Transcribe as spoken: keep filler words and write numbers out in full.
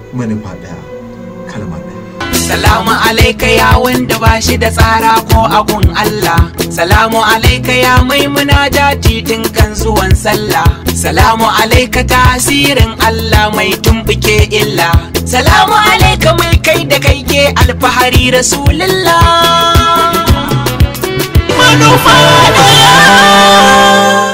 manufa ɗaya, kalma ɗaya. Salamu alaika ya wanda ba shi da tsara ko agun Allah. Salamu alaika ya mai munajati tun kan zuwan sallah. Salamu alaika tasirin Allah mai tumbuke illa. Salamu alaika mai kai da kai ke alfahari Rasulullah. Manufa ɗaya.